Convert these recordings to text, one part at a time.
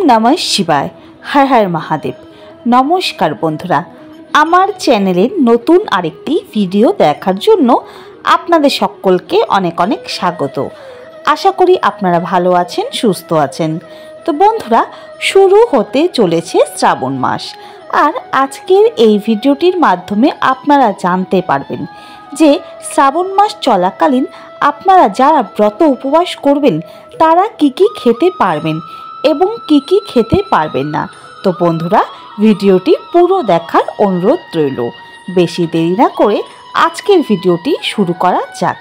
নমঃ শিবায়। হর হর মহাদেব। নমস্কার বন্ধুরা, আমার চ্যানেলের নতুন আরেকটি ভিডিও দেখার জন্য আপনাদের সকলকে অনেক অনেক স্বাগত। আশা করি আপনারা ভালো আছেন, সুস্থ আছেন। তো বন্ধুরা, শুরু হতে চলেছে শ্রাবণ মাস, আর আজকের এই ভিডিওটির মাধ্যমে আপনারা জানতে পারবেন যে শ্রাবণ মাস চলাকালীন আপনারা যারা ব্রত উপবাস করবেন তারা কি কি খেতে পারবেন এবং কি কি খেতে পারবেন না। তো বন্ধুরা, ভিডিওটি পুরো দেখার অনুরোধ রইল। বেশি দেরি না করে আজকের ভিডিওটি শুরু করা যাক।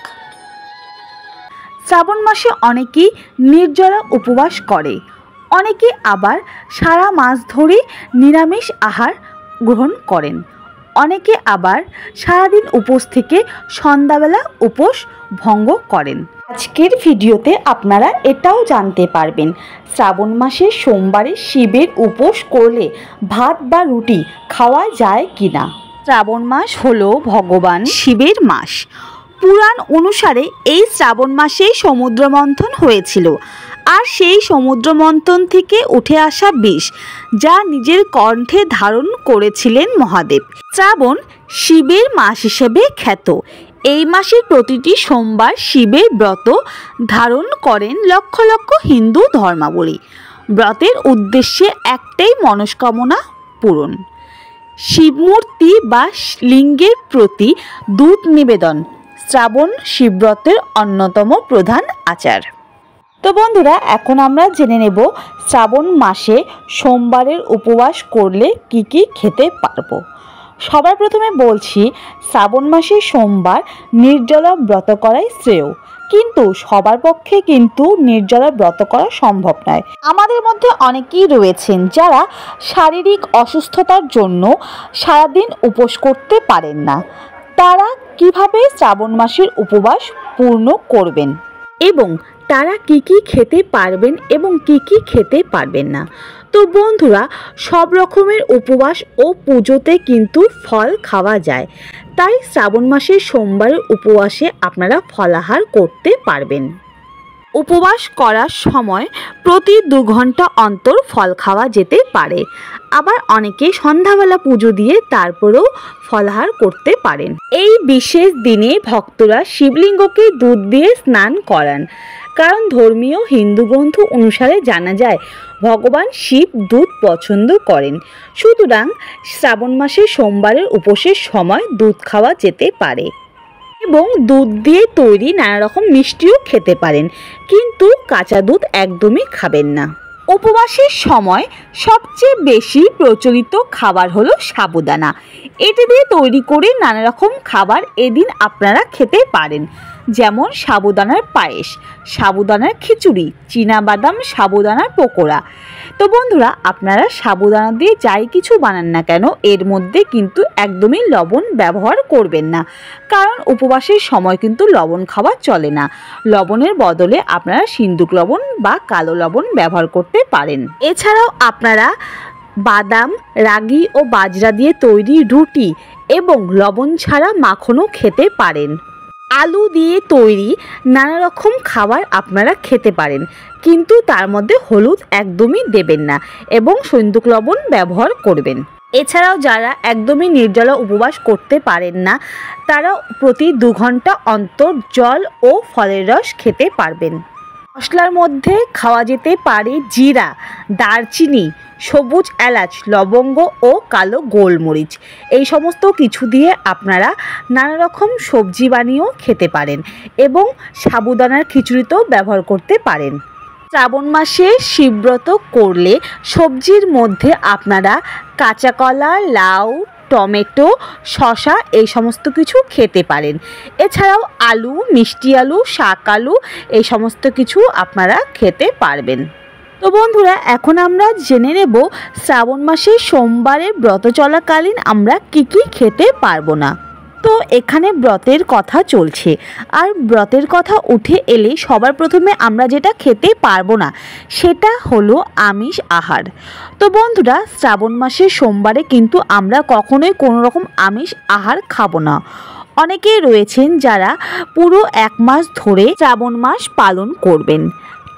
শ্রাবণ মাসে অনেকেই নির্জলা উপবাস করে, অনেকে আবার সারা মাস ধরে নিরামিষ আহার গ্রহণ করেন, অনেকে আবার সারাদিন উপোস থেকে সন্ধ্যাবেলা উপোস ভঙ্গ করেন। আজকের ভিডিওতে আপনারা এটাও জানতে পারবেন শ্রাবণ মাসে সোমবারে শিবের উপোস করলে ভাত বা রুটি খাওয়া যায় কিনা। শ্রাবণ মাস হলো ভগবান শিবের মাস। পুরাণ অনুসারে এই শ্রাবণ মাসেই সমুদ্র মন্থন হয়েছিল, আর সেই সমুদ্র মন্থন থেকে উঠে আসা বিষ যা নিজের কণ্ঠে ধারণ করেছিলেন মহাদেব। শ্রাবণ শিবের মাস হিসেবে খ্যাত। এই মাসের প্রতিটি সোমবার শিবের ব্রত ধারণ করেন লক্ষ লক্ষ হিন্দু ধর্মাবলম্বী। ব্রতের উদ্দেশ্যে একটাই মনস্কামনা পূরণ। শিবমূর্তি বা লিঙ্গের প্রতি দুধ নিবেদন শ্রাবণ শিবব্রতের অন্যতম প্রধান আচার। তো বন্ধুরা, এখন আমরা জেনে নেব শ্রাবণ মাসে সোমবারের উপবাস করলে কি কি খেতে পারবো। সবার প্রথমে বলছি, শ্রাবণ মাসে সোমবার নির্জলা ব্রত করাই শ্রেয়, কিন্তু সবার পক্ষে কিন্তু নির্জলা ব্রত করা সম্ভব নয়। আমাদের মধ্যে অনেকেই রয়েছেন যারা শারীরিক অসুস্থতার জন্য সারাদিন উপোস করতে পারেন না। তারা কিভাবে শ্রাবণ মাসের উপবাস পূর্ণ করবেন এবং তারা কি কি খেতে পারবেন এবং কি কি খেতে পারবেন না। তো বন্ধুরা, সব রকমের উপবাস ও পুজোতে কিন্তু ফল খাওয়া যায়, তাই শ্রাবণ মাসের সোমবারের উপবাসে আপনারা ফলাহার করতে পারবেন। উপবাস করার সময় প্রতি 2 ঘন্টা অন্তর ফল খাওয়া যেতে পারে। আবার অনেকে সন্ধ্যাবেলা পুজো দিয়ে তারপরেও ফলাহার করতে পারেন। এই বিশেষ দিনে ভক্তরা শিবলিঙ্গকে দুধ দিয়ে স্নান করান, কারণ ধর্মীয় হিন্দু গ্রন্থ অনুসারে জানা যায় ভগবান শিব দুধ পছন্দ করেন। সুতরাং শ্রাবণ মাসে সোমবারের উপোসের সময় দুধ খাওয়া যেতে পারে এবং দুধ দিয়ে তৈরি নানা রকম মিষ্টিও খেতে পারেন, কিন্তু কাঁচা দুধ একদমই খাবেন না। উপবাসের সময় সবচেয়ে বেশি প্রচলিত খাবার হলো সাবুদানা। এটি দিয়ে তৈরি করে নানা রকম খাবার এদিন আপনারা খেতে পারেন, যেমন সাবুদানার পায়েস, সাবুদানার খিচুড়ি, চীনাবাদাম সাবুদানার পকোড়া। তো বন্ধুরা, আপনারা সাবুদানা দিয়ে যাই কিছু বানান না কেন, এর মধ্যে কিন্তু একদমই লবণ ব্যবহার করবেন না, কারণ উপবাসের সময় কিন্তু লবণ খাওয়া চলে না। লবণের বদলে আপনারা সিন্দুক লবণ বা কালো লবণ ব্যবহার করতে পারেন। এছাড়াও আপনারা বাদাম, রাগি ও বাজরা দিয়ে তৈরি রুটি এবং লবণ ছাড়া মাখনও খেতে পারেন। আলু দিয়ে তৈরি নানা রকম খাবার আপনারা খেতে পারেন, কিন্তু তার মধ্যে হলুদ একদমই দেবেন না এবং সিন্দুক লবণ ব্যবহার করবেন। এছাড়াও যারা একদমই নির্জলা উপবাস করতে পারেন না, তারা প্রতি 2 ঘন্টা অন্তর জল ও ফলের রস খেতে পারবেন। মশলার মধ্যে খাওয়া যেতে পারে জিরা, দারচিনি, সবুজ এলাচ, লবঙ্গ ও কালো গোলমরিচ। এই সমস্ত কিছু দিয়ে আপনারা নানা রকম সবজি বানিয়েও খেতে পারেন এবং সাবুদানার খিচুড়িতেও ব্যবহার করতে পারেন। শ্রাবণ মাসে শিবব্রত করলে সবজির মধ্যে আপনারা কাঁচা কলা, লাউ, টমেটো, শসা এই সমস্ত কিছু খেতে পারেন। এছাড়াও আলু, মিষ্টি আলু, শাক আলু এই সমস্ত কিছু আপনারা খেতে পারবেন। তো বন্ধুরা, এখন আমরা জেনে নেব শ্রাবণ মাসে সোমবারের ব্রত চলাকালীন আমরা কি কি খেতে পারবো না। তো এখানে ব্রতের কথা চলছে, আর ব্রতের কথা উঠে এলে সবার প্রথমে আমরা যেটা খেতে পারবো না সেটা হলো আমিষ আহার। তো বন্ধুরা, শ্রাবণ মাসের সোমবারে কিন্তু আমরা কখনোই কোনো রকম আমিষ আহার খাবো না। অনেকেই রয়েছেন যারা পুরো 1 মাস ধরে শ্রাবণ মাস পালন করবেন,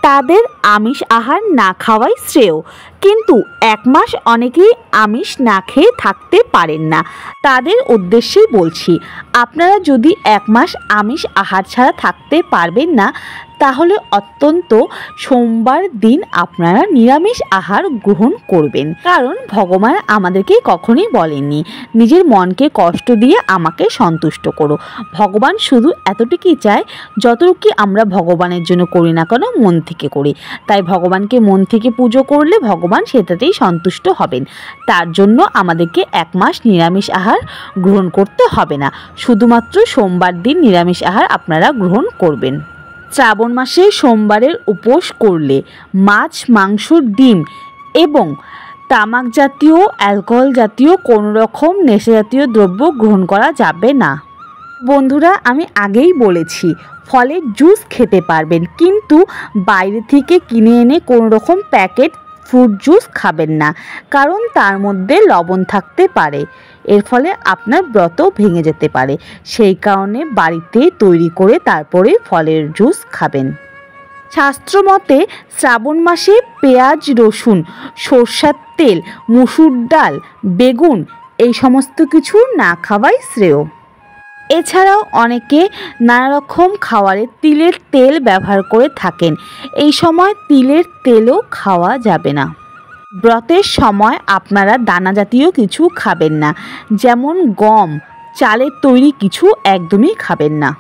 তাদের আমিষ আহার না খাওয়াই শ্রেয়। কিন্তু 1 মাস অনেকেই আমিষ না খেয়ে থাকতে পারেন না, তাদের উদ্দেশ্যেই বলছি। আপনারা যদি 1 মাস আমিষ আহার ছাড়া থাকতে পারবেন না, তাহলে অত্যন্ত সোমবার দিন আপনারা নিরামিষ আহার গ্রহণ করবেন। কারণ ভগবান আমাদেরকে কখনোই বলেননি নিজের মনকে কষ্ট দিয়ে আমাকে সন্তুষ্ট করো। ভগবান শুধু এতটুকুই চায়, যতটুকু আমরা ভগবানের জন্য করি না কেন মন থেকে করি। তাই ভগবানকে মন থেকে পুজো করলে ভগবান সেটাতেই সন্তুষ্ট হবেন। তার জন্য আমাদেরকে 1 মাস নিরামিষ আহার গ্রহণ করতে হবে না, শুধুমাত্র সোমবার দিন নিরামিষ আহার আপনারা গ্রহণ করবেন। শ্রাবণ মাসে সোমবারের উপোস করলে মাছ, মাংস, ডিম এবং তামাক জাতীয়, অ্যালকোহল জাতীয় কোনো রকম নেশা জাতীয় দ্রব্য গ্রহণ করা যাবে না। বন্ধুরা, আমি আগেই বলেছি ফলের জুস খেতে পারবেন, কিন্তু বাইরে থেকে কিনে এনে কোনো রকম প্যাকেট ফ্রুট জুস খাবেন না, কারণ তার মধ্যে লবণ থাকতে পারে। এর ফলে আপনার ব্রত ভেঙে যেতে পারে। সেই কারণে বাড়িতে তৈরি করে তারপরে ফলের জুস খাবেন। শাস্ত্রমতে শ্রাবণ মাসে পেঁয়াজ, রসুন, সরষের তেল, মসুর ডাল, বেগুন এই সমস্ত কিছু না খাওয়াই শ্রেয়। এছাড়াও অনেকে নানা রকম খাবারে তিলের তেল ব্যবহার করে থাকেন। এই সময় তিলের তেলও খাওয়া যাবে না। ব্রতের সময় আপনারা দানা জাতীয় কিছু খাবেন না, যেমন গম, চালের তৈরি কিছু একদমই খাবেন না।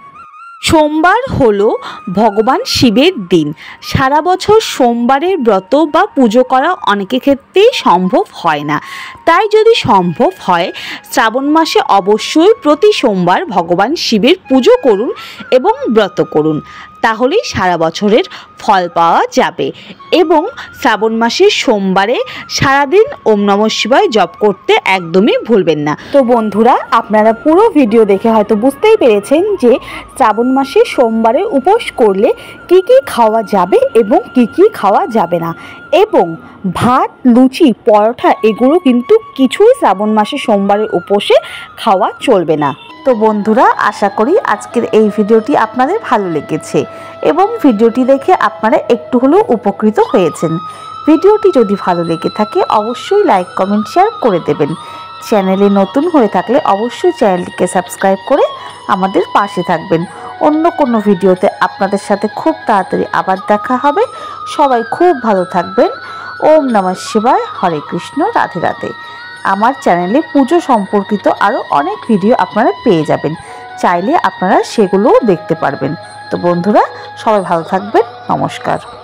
সোমবার হলো ভগবান শিবের দিন। সারা বছর সোমবারের ব্রত বা পুজো করা অনেকের ক্ষেত্রেই সম্ভব হয় না। তাই যদি সম্ভব হয়, শ্রাবণ মাসে অবশ্যই প্রতি সোমবার ভগবান শিবের পুজো করুন এবং ব্রত করুন, তাহলেই সারা বছরের ফল পাওয়া যাবে। এবং শ্রাবণ মাসের সোমবারে সারাদিন ওম নমঃ শিবায় জপ করতে একদমই ভুলবেন না। তো বন্ধুরা, আপনারা পুরো ভিডিও দেখে হয়তো বুঝতেই পেরেছেন যে শ্রাবণ মাসে সোমবারে উপোস করলে কি কি খাওয়া যাবে এবং কি কি খাওয়া যাবে না। এবং ভাত, লুচি, পরোটা এগুলো কিন্তু কিছুই শ্রাবণ মাসে সোমবারের উপোসে খাওয়া চলবে না। তো বন্ধুরা, আশা করি আজকের এই ভিডিওটি আপনাদের ভালো লেগেছে এবং ভিডিওটি দেখে আপনারা একটু হলেও উপকৃত হয়েছেন। ভিডিওটি যদি ভালো লেগে থাকে অবশ্যই লাইক, কমেন্ট, শেয়ার করে দেবেন। চ্যানেলে নতুন হয়ে থাকলে অবশ্যই চ্যানেলটিকে সাবস্ক্রাইব করে আমাদের পাশে থাকবেন। অন্য কোনো ভিডিওতে আপনাদের সাথে খুব তাড়াতাড়ি আবার দেখা হবে। সবাই খুব ভালো থাকবেন। ওম নমঃ শিবায়। হরে কৃষ্ণ। রাধে রাধে। আমার চ্যানেলে পুজো সম্পর্কিত আরও অনেক ভিডিও আপনারা পেয়ে যাবেন, চাইলে আপনারা সেগুলোও দেখতে পারবেন। তো বন্ধুরা, সবাই ভালো থাকবেন। নমস্কার।